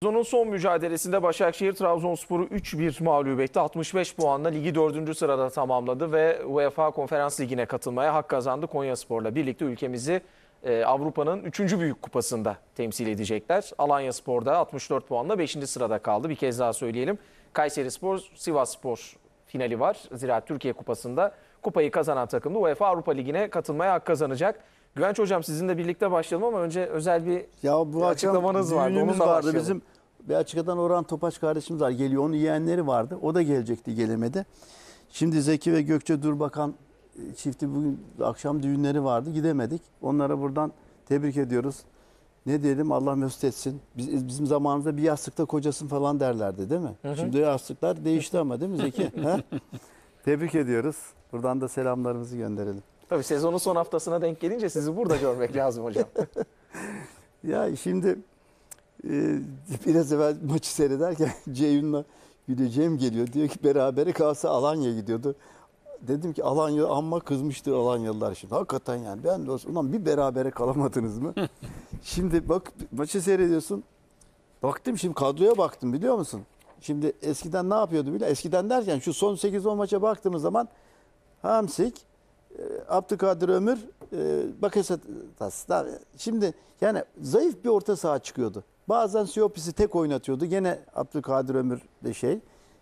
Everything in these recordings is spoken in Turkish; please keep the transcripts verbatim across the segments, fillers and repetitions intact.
Sezonun son mücadelesinde Başakşehir Trabzonspor'u üç bir mağlup etti. altmış beş puanla ligi dördüncü sırada tamamladı ve UEFA Konferans Ligi'ne katılmaya hak kazandı. Konyaspor'la birlikte ülkemizi e, Avrupa'nın üçüncü büyük kupasında temsil edecekler. Alanyaspor'da altmış dört puanla beşinci sırada kaldı. Bir kez daha söyleyelim. Kayserispor, Sivasspor finali var. Ziraat Türkiye Kupası'nda kupayı kazanan takım da UEFA Avrupa Ligi'ne katılmaya hak kazanacak. Güvenç Hocam, sizinle birlikte başlayalım ama önce özel bir, ya bu bir açıklamanız vardı. Düğünümüz Onunla vardı. başlayalım. Bizim bir açıkladan Orhan Topaç kardeşimiz var. Geliyor. Onun yeğenleri vardı. O da gelecekti, gelemedi. Şimdi Zeki ve Gökçe Durbakan çifti bugün akşam düğünleri vardı. Gidemedik. Onlara buradan tebrik ediyoruz. Ne diyelim, Allah mesut etsin. Biz, bizim zamanımızda bir yastıkta kocasın falan derlerdi, değil mi? Hı hı. Şimdi yastıklar değişti ama, değil mi Zeki? Tebrik ediyoruz. Buradan da selamlarımızı gönderelim. Tabii sezonun son haftasına denk gelince sizi burada görmek lazım hocam. Ya şimdi e, biraz evvel maçı seyrederken Ceyhun'la güleceğim geliyor. Diyor ki berabere kalsa Alanya gidiyordu. Dedim ki Alanya amma kızmıştır Alanyalılar şimdi. Hakikaten yani. Ben de olsun. Ulan bir berabere kalamadınız mı? Şimdi bak, maçı seyrediyorsun. Baktım şimdi kadroya baktım, biliyor musun? Şimdi eskiden ne yapıyordu bile? Eskiden derken şu son sekiz on maça baktığımız zaman Hamsik, Abdülkadir Ömür, Bakasetas. Şimdi yani zayıf bir orta saha çıkıyordu. Bazen Siopis'i tek oynatıyordu. Gene Abdülkadir Ömür de şey,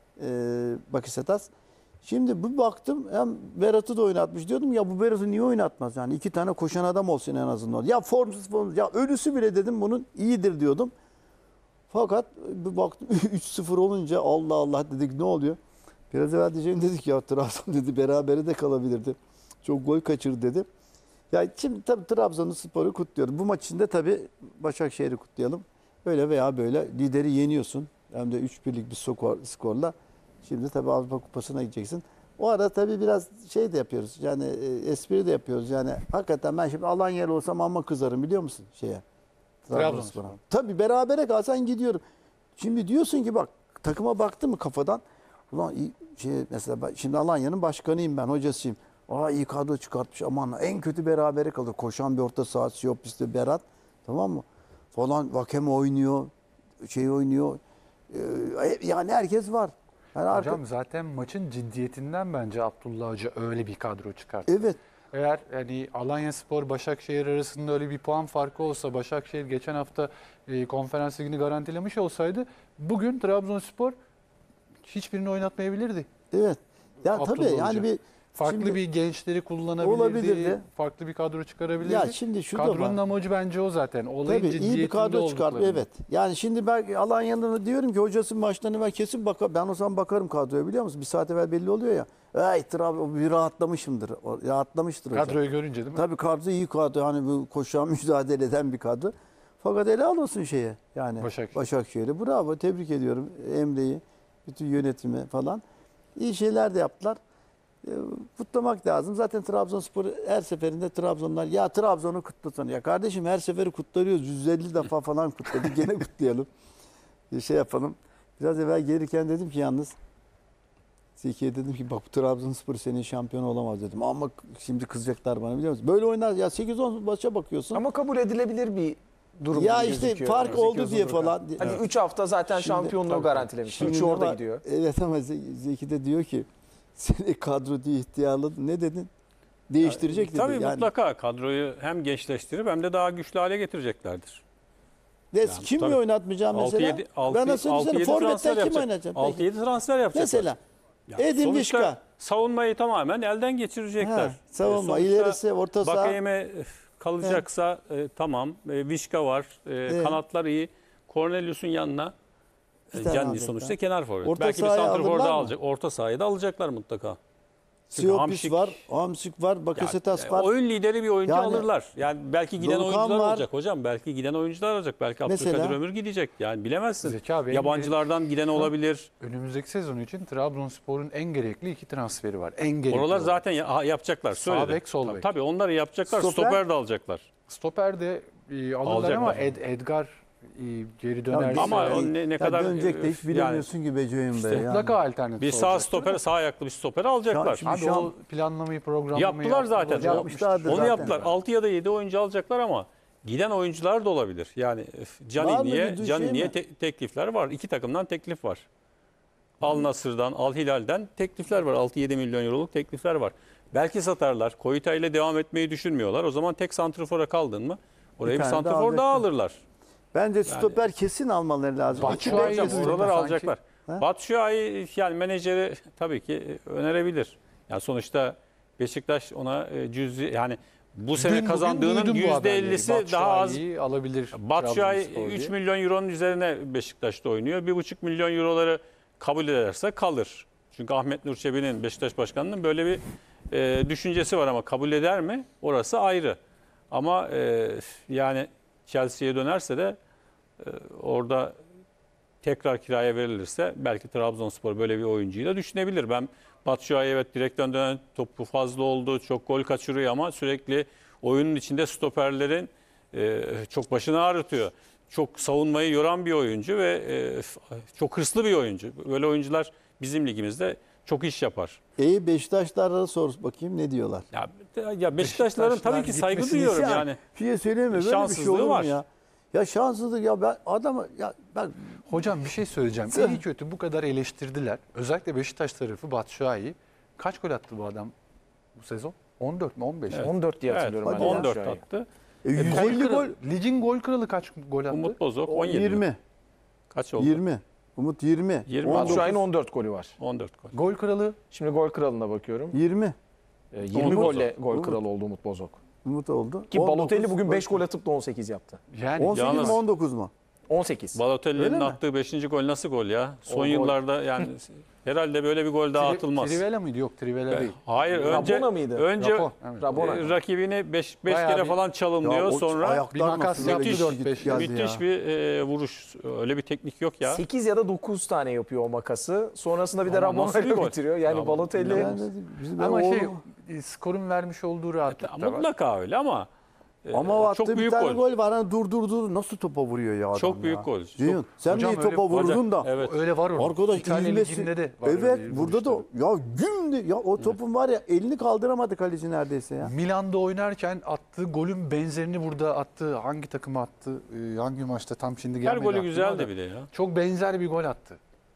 Bakasetas. Şimdi bu baktım, hem Berat'ı da oynatmış, diyordum ya bu Berat'ı niye oynatmaz? Yani iki tane koşan adam olsun en azından. Ya formsuz formsuz, ya ölüsü bile dedim bunun iyidir diyordum. Fakat bir baktım üç sıfır olunca Allah Allah dedik, ne oluyor? Biraz evvel diyeceğim, dedik ya Trabzon dedi berabere de kalabilirdi. Çok gol kaçırdı dedi. Ya şimdi tabii Trabzonspor'u kutluyorum. Bu maç içinde tabii Başakşehir'i kutlayalım. Öyle veya böyle lideri yeniyorsun. Hem de üç birlik bir skor, skorla. Şimdi tabii Avrupa Kupası'na gideceksin. O arada tabii biraz şey de yapıyoruz. Yani e, espri de yapıyoruz. Yani hakikaten ben şimdi Alanyalı olsam amma kızarım, biliyor musun şeye? Trabzonspor'a. Tabii berabere kalsan gidiyorum. Şimdi diyorsun ki bak, takıma baktı mı kafadan? Ulan şey, mesela şimdi Alanya'nın başkanıyım ben, hocasıyım. Aa iyi kadro çıkartmış, aman en kötü berabere kalır. Koşan bir orta saha, Siopis'te Berat, tamam mı? Falan Vakeme oynuyor, şey oynuyor. Ee, yani herkes var. Yani Hocam arka... zaten maçın ciddiyetinden bence Abdullah Hoca öyle bir kadro çıkarttı. Evet. Eğer hani Alanyaspor Başakşehir arasında öyle bir puan farkı olsa, Başakşehir geçen hafta e, konferans ligini garantilemiş olsaydı bugün Trabzonspor hiçbirini oynatmayabilirdi. Evet. Ya Abdullah tabii Hoca. yani bir Farklı şimdi, bir gençleri kullanabilirdi. olabilirdi. Farklı bir kadro çıkarabilirdi. Ya şimdi şu da Kadronun var. amacı bence o zaten. Olayın tabii ciddiyetinde iyi bir kadro çıkarttı. olduklarını. Evet. Yani şimdi ben Alanya'nın diyorum ki hocası maçlarını ben kesin bakar. Ben o zaman bakarım kadroya, biliyor musun? Bir saat evvel belli oluyor ya. Ay Trabzon bir rahatlamışımdır. O, rahatlamıştır hocam. Kadroyu görünce değil mi? Tabii kadro iyi kadro. Hani bu koşan mücadele eden bir kadro. Fakat helal olsun şeye. Yani Başakşehir. Başakşehir'e. Bravo. Tebrik ediyorum Emre'yi. Bütün yönetimi falan. İyi şeyler de yaptılar. Kutlamak lazım. Zaten Trabzonspor her seferinde Trabzonlar ya Trabzon'u kutlasana. Ya kardeşim her seferi kutluyoruz. yüz elli defa falan kutladık. Gene kutlayalım. Bir şey yapalım. Biraz evvel gelirken dedim ki yalnız Zeki'ye dedim ki bak bu Trabzonspor senin şampiyon olamaz dedim. Ama şimdi kızacaklar bana, biliyor musun? Böyle oynar ya, sekiz on maça bakıyorsun. Ama kabul edilebilir bir durum ya gibi işte gözüküyor. fark Zeki oldu diye Uzundurkan. falan. Hani üç hafta zaten Şimdi, şampiyonluğu tabii, garantilemiş. Şimdi üçü orada var, gidiyor. Evet ama Zeki de diyor ki seni kadro diye ihtiyarladın. Ne dedin? Değiştirecek dedi. Tabii yani, mutlaka kadroyu hem gençleştirip hem de daha güçlü hale getireceklerdir. Des, Yani kim tabii. oynatmayacağım mesela? Ben nasıl söyleyeyim? Forvet'ten kim oynatacağım? altı yedi transfer yapacaklar. Mesela Yani Edin sonuçta Vişka. savunmayı tamamen elden geçirecekler. Ha, savunma, Sonuçta ilerisi, orta saha. Bakayeme kalacaksa e, tamam. E, Vişka var. E, Evet. Kanatlar iyi. Cornelius'un yanına Bir e, tane Canli alacaklar. sonuçta kenar forvet. Orta Belki bir sahaya santrfor alırlar da mı? alacak. Orta sahayı da alacaklar mutlaka. Çünkü Siopis Hamşik- var, Hamsik var, Bakasetas Ya, var. e, oyun lideri bir oyuncu Yani- alırlar. Yani belki giden Doğukan oyuncular var. olacak hocam. Belki giden oyuncular olacak. Belki Mesela? Abdülkadir Ömür gidecek. Yani bilemezsin. Zeki abi, Yabancılardan giden olabilir. Önümüzdeki sezon için Trabzonspor'un en gerekli iki transferi var. En gerekli Oralar olan. zaten ya- yapacaklar. Sağ Söyledim. bek, sol Tabii, bek. tabii onları yapacaklar. Stoper? Stoper de alacaklar. Stoper de e, alırlar Alacaklar. ama Ed, Edgar e, geri dönerse Ama Yani- o ne, ne Ya kadar dönecek de hiç yani bilemiyorsun ki be Ceyhun işte Bey. Yani. mutlaka alternatif bir sağ olacaktır stoper, ama- sağ ayaklı bir stoper alacaklar. Şu an- Abi Şu o planlamayı, programlamayı Yaptılar zaten. Hoca Yapmışlardı Onu zaten. yaptılar. altı ya da yedi oyuncu alacaklar ama Giden oyuncular da olabilir. Yani Var mı Canini'ye bir şey Canini'ye mi? te- teklifler var. İki takımdan teklif var. Al Nasır'dan, Al Hilal'den teklifler var. altı yedi milyon euroluk teklifler var. Belki satarlar. Koyuta ile devam etmeyi düşünmüyorlar. O zaman tek santrifora kaldın mı oraya Bir bir, tane de santrifor daha alacaklar. alırlar. Bence stoper kesin almaları lazım. Bak- İki Şu bek ay- Hocam kesin. Sanki- oraları alacaklar. Ha? Batshuayi yani menajeri tabii ki önerebilir. Yani sonuçta Beşiktaş ona e, cüzi yani bu sene Dün bugün kazandığının duydum bu yüzde haberleri. ellisi daha az. Batshuayi'yi alabilir. Batshuayi Trabzonspor üç diye. milyon euronun üzerine Beşiktaş'ta oynuyor. bir buçuk milyon euroları kabul ederse kalır. Çünkü Ahmet Nur Çebi'nin Beşiktaş Başkanı'nın böyle bir e, düşüncesi var ama kabul eder mi? Orası ayrı. Ama e, yani Chelsea'ye dönerse de e, orada tekrar kiraya verilirse belki Trabzonspor böyle bir oyuncuyu da düşünebilir. Ben Batshuayi evet direkten dönen topu fazla oldu. Çok gol kaçırıyor ama sürekli oyunun içinde stoperlerin e, çok başını ağrıtıyor. Çok savunmayı yoran bir oyuncu ve e, çok hırslı bir oyuncu. Böyle oyuncular bizim ligimizde çok iş yapar. İyi Beşiktaşlar'a sor bakayım ne diyorlar. Ya, ya Beşiktaşların tabii ki saygı gitmesini duyuyorum Ya, yani. Bir şey söyleyeyim mi? Böyle bir şey Şanssızlığı olur mu var. ya? Ya şanssızlık ya ben adamı ya ben Hocam bir şey söyleyeceğim. Sen- İyi kötü bu kadar eleştirdiler. Özellikle Beşiktaş tarafı Batshuayi. Kaç gol attı bu adam bu sezon? on dört mü on beş mi? on dört diye Evet, hatırlıyorum hadi ben. ya. on dört Batshuayi. attı. e, yüz elli Gol gol kralı- Ligin gol kralı kaç gol attı? Umut Bozok on yedi. yirmi. Kaç oldu? yirmi. Umut yirmi. yirmi. on dokuz, Batshuayi'nin on dört golü var. on dört gol. Gol kralı Şimdi gol kralına bakıyorum. yirmi. Ee, yirmi Umut golle Bozok. gol Umut. kralı oldu Umut Bozok. Umut oldu. Ki on dokuz, Balotelli bugün beş gol. gol atıp da on sekiz yaptı. yani on sekiz Yalnız- mi on dokuz mu? on sekiz. Öyle Balotelli'nin mi? attığı beşinci gol nasıl gol ya? Son gol. yıllarda yani herhalde böyle bir gol daha Tri- atılmaz. Trivela mıydı? Yok Trivela değil. Hayır önce Rabona mıydı? önce Rapor, evet. Rabona. e, rakibini beş Bayağı kere bir- falan çalımlıyor Ya o sonra ayaklar bir makas nasıl böyle yaptı, git- dört git beş. geldi müthiş ya. bir e, vuruş. Öyle bir teknik yok ya. sekiz ya da dokuz tane yapıyor o makası. Sonrasında bir de Ama Rabona nasıl bir ile gol? bitiriyor. Yani Ya, Balotelli Yani bizim Ama oğlum- şey e, skorun vermiş olduğu rahatlık da var. Mutlaka öyle ama e, ama o attığı çok bir büyük tane gol. gol var. Hani dur dur dur nasıl topa vuruyor ya adam Çok büyük ya. gol. Ceyhun, sen Hocam de öyle topa vurdun da. Evet. Öyle var orada. Arkadaş İtalya ilmesi- liginde de var Evet öyle bir burada da vuruşları. ya güm de- ya o topun var ya elini kaldıramadı kaleci neredeyse ya. Milan'da oynarken attığı golün benzerini burada attı. Hangi takıma attı? Ee, hangi maçta tam şimdi Her gelmedi golü aklıma güzeldi da. bir de ya. Çok benzer bir gol attı.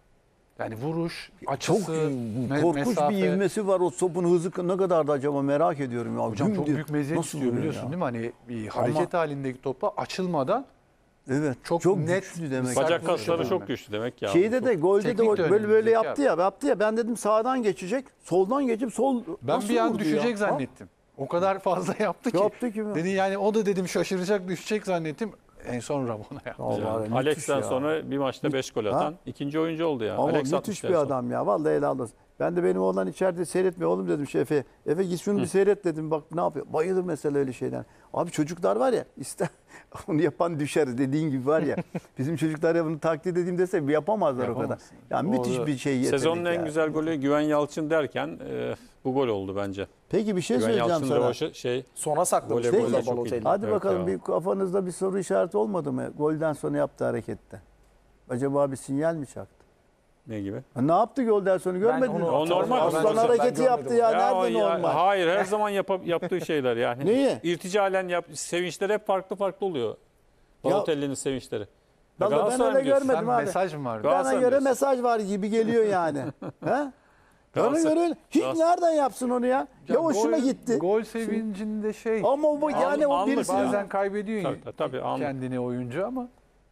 Yani vuruş, Çok açısı, me- korkunç mesafe. bir ivmesi var. O topun hızı ne kadardı acaba merak ediyorum ya. Hocam Güm çok diye- büyük meziyet nasıl istiyor vuruyor biliyorsun ya? değil mi? Hani bir hareket halindeki topa açılmadan Evet. Çok Çok, net, güçlü demek. sert Bacak vuruş kasları yapıyor. çok güçlü demek ya. Şeyde de golde de Teknik o de böyle önemli, böyle zeka. yaptı ya. Yaptı ya. Ben dedim sağdan geçecek. Soldan geçip sol ben nasıl bir an vurdu düşecek ya? zannettim. O kadar fazla yaptı Ha? ki. Yaptı ki. Dedi yani o da dedim şaşıracak düşecek zannettim. En son Rabona yaptı. Allah Yani Allah, müthiş Alex'ten ya. sonra bir maçta beş gol atan ikinci oyuncu oldu ya. Ama Alex müthiş atmıştı bir en son. adam ya. Vallahi helal olsun. Ben de benim oğlan içeride seyretmiyor oğlum dedim şefe. Efe git şunu bir seyret dedim. Bak ne yapıyor. Bayılır mesela öyle şeyden. Abi çocuklar var ya ister onu yapan düşer dediğin gibi var ya. Bizim çocuklar ya bunu taklit edeyim dese yapamazlar o kadar. Yapamazsın. Yani müthiş Orada bir şey yetenek Sezonun en ya. güzel golü Güven Yalçın derken e, bu gol oldu bence. Peki bir şey Güven söyleyeceğim Yalçın sana. rövaşı şey sona saklamış Voley burada golü çok Balotelli. iyi. Hadi Evet bakalım ya. bir kafanızda bir soru işareti olmadı mı? Golden sonra yaptığı harekette. Acaba bir sinyal mi çaktı? ne gibi? Ha, ne yaptı golden sonra görmedin onu mi? O normal. Aslan Ben hareketi görmedim yaptı onu. ya. Ya o Nerede ya- normal? Hayır her zaman yap- yaptığı şeyler yani. Neyi? İrticalen yap, sevinçler hep farklı farklı oluyor. Balotelli'nin sevinçleri. Vallahi ben Galatasaray öyle mı diyorsun? görmedim Sen abi. mesaj mı vardı? Gal- Bana Galatasaray göre diyorsun. mesaj var gibi geliyor yani. He? Bana Galatasaray- göre öyle. Hiç Galatasaray- nereden yapsın onu ya? Ya, hoşuma gol- gitti. Gol sevincinde şey. Ama bu yani o anlık birisi. ya. Bazen kaybediyor Tabii, tabii, anlık. kendini oyuncu ama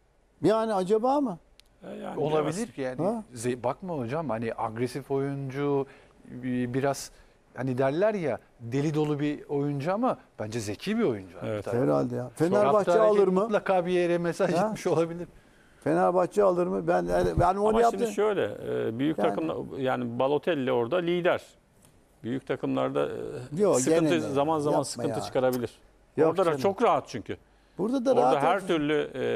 Yani acaba mı? E, yani olabilir ki yani. Ha? Ze- bakma hocam hani agresif oyuncu bi- biraz hani derler ya deli dolu bir oyuncu ama bence zeki bir oyuncu. abi. Evet. Tabii. Herhalde ya. Yaptığı Fenerbahçe hareket alır mı? Mutlaka bir yere mesaj Ha? gitmiş olabilir. Fenerbahçe alır mı? Ben ben onu Ama yaptım. şimdi şöyle e, büyük Yani- takımlar yani Balotelli orada lider. Büyük takımlarda e, Yok, sıkıntı gene de. zaman zaman Yapma sıkıntı ya. çıkarabilir. Yok orada da canım. çok rahat çünkü. Burada da Orada rahat her olsun. türlü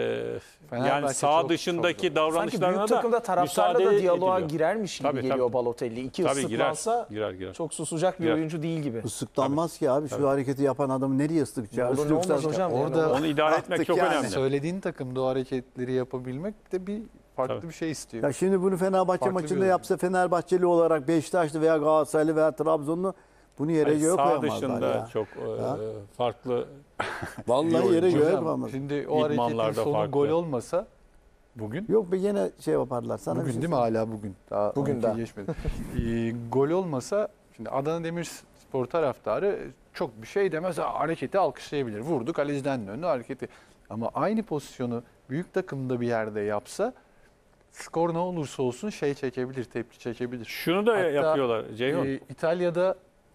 e, Fenerbahçe yani sağ çok- dışındaki çok zor. Sanki davranışlarına büyük da takımda taraftarla da müsaade diyaloğa ediliyor. girermiş gibi Tabii, geliyor tabii. Balotelli. İki Tabii girer, ıslıklansa girer, girer. çok susacak bir Girer. oyuncu değil gibi. Islıklanmaz ki abi. Şu Tabii. hareketi yapan adamı nereye ıslıkacak? Olur ne olmaz Islıksa- hocam. Orada- yani. Onu idare etmek Attık çok yani. önemli. Söylediğin takımda o hareketleri yapabilmek de bir farklı Tabii. bir şey istiyor. Ya şimdi bunu Fenerbahçe Farklı bir maçında oyun. yapsa Fenerbahçeli olarak Beşiktaşlı veya Galatasaraylı veya Trabzonlu bunu yere Hayır, göğe sağ koyamazlar dışında ya. çok e, Ha? farklı Vallahi yere göğe Hocam, bağlamadı. şimdi o hareketin İdmanlarda sonu farklı. gol olmasa bugün Yok be yine şey yaparlar. Sana bir bugün şey değil mi hala bugün? Daha Bugün on iki daha. geçmedi. Ee, gol olmasa şimdi Adana Demirspor taraftarı çok bir şey demez. "Aa, hareketi alkışlayabilir. Vurdu kaleciden döndü hareketi. Ama aynı pozisyonu büyük takımda bir yerde yapsa skor ne olursa olsun şey çekebilir, tepki çekebilir. Şunu da Hatta, yapıyorlar Ceyhun. Ee, İtalya'da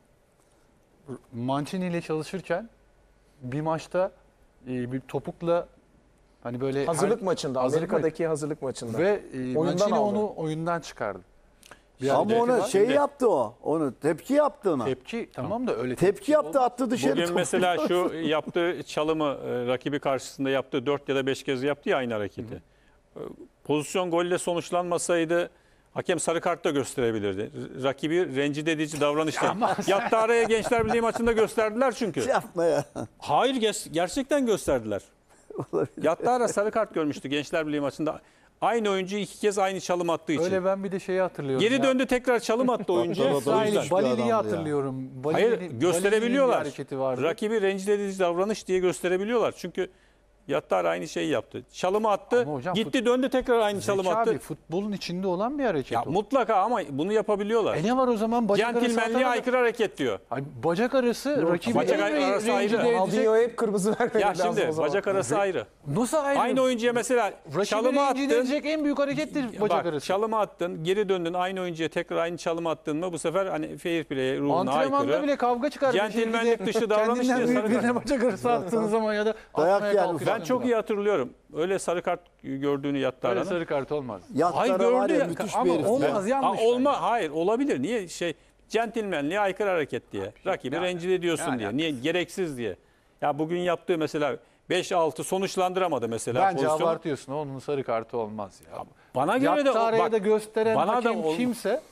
Mancini ile çalışırken bir maçta e, bir topukla hani böyle Hazırlık maçında, hazırlık Amerika'daki hazırlık maçında. ve e, Mancini aldı. onu oyundan çıkardı. Bir Ama hareketi ona var. şey Şimdi- yaptı o. Onu tepki yaptı ona. Tepki tamam da öyle Tepki yaptı olmaz. attı dışarı. Bugün topu. mesela şu yaptığı çalımı e, rakibi karşısında yaptığı dört ya da beş kez yaptı ya aynı hareketi. E, Pozisyon golle sonuçlanmasaydı hakem sarı kart da gösterebilirdi. R- Rakibi rencide edici davranışlar. Yattı araya Gençler Birliği maçında gösterdiler çünkü. Yapma ya. Hayır ges- gerçekten gösterdiler. Olabilir. Yattı ara sarı kart görmüştü Gençler Birliği maçında. Aynı oyuncu iki kez aynı çalım attığı için. Öyle ben bir de şeyi hatırlıyorum. Geri ya. döndü tekrar çalım attı oyuncu. Aptal adam. O yüzden. Hiçbir adamdı Balili'yi ya. hatırlıyorum. Balili- Hayır Balili'nin gösterebiliyorlar. bir hareketi vardı. Rakibi rencide edici davranış diye gösterebiliyorlar. Çünkü Yattar aynı şeyi yaptı. Çalımı attı. Ama hocam Gitti döndü tekrar aynı çalım Zeki attı. abi futbolun içinde olan bir hareket Ya o. mutlaka ama bunu yapabiliyorlar. E ne var o zaman bacak arası Centilmenliğe atamaz- aykırı hareket diyor. Ay, bacak arası rakibi bacak en re- arası rencide ayrı. edecek. Ronaldinho'ya hep kırmızı vermek Ya lazım şimdi o zaman. bacak arası ayrı. Nasıl ayrı? Aynı oyuncuya mesela Rakibi çalımı rencide attın. edecek en büyük harekettir bacak Bak, arası. çalımı attın, geri döndün aynı oyuncuya tekrar aynı çalımı attın mı bu sefer hani fair play ruhuna Antrenmanda aykırı. bile kavga çıkar. Centilmenlik Bir dışı davranış kendinden diye büyük sarı birine kart. bacak arası attığın zaman ya da Dayak atmaya yer kalkıyorsun Ben çok falan. iyi hatırlıyorum. Öyle sarı kart gördüğünü Öyle Yattar'ın. sarı kart olmaz. Yattara gördü var ya, ya, müthiş ama bir herif. olmaz. ya. Az yanlış Ha, olma, hayır olabilir. Niye şey centilmenliğe aykırı hareket diye. Rakibi yani- rencide ediyorsun yani- diye. Niye gereksiz diye. Ya bugün yaptığı mesela beş altı sonuçlandıramadı mesela Bence pozisyonu. abartıyorsun. Onun sarı kartı olmaz ya. Bana göre de o- Yattara'ya bak, da gösteren bana da hakem ol- kimse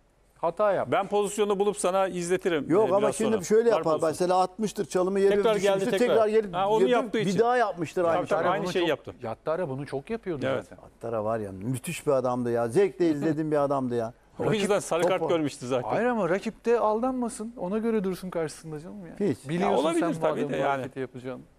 hata yap. ben pozisyonu bulup sana izletirim. Yok e, ama biraz şimdi sonra. şöyle Var yapar. pozisyon. Mesela atmıştır çalımı yere Tekrar geldi, düşmüştür. tekrar. Tekrar gelip Ha, onu yapıp yaptığı için. bir daha yapmıştır aynı Tabii, tabii, şeyi. aynı bunu şeyi çok- yaptı. Yattara bunu çok yapıyordu Evet. zaten. Yattara var ya müthiş bir adamdı ya. Zevkle izlediğim bir adamdı ya. O yüzden sarı kart topu. görmüştü zaten. Hayır ama rakip de aldanmasın. Ona göre dursun karşısında canım ya. Hiç. Biliyorsun Ya olabilir sen bu tabii adamın de bu yani. hareketi yapacağını.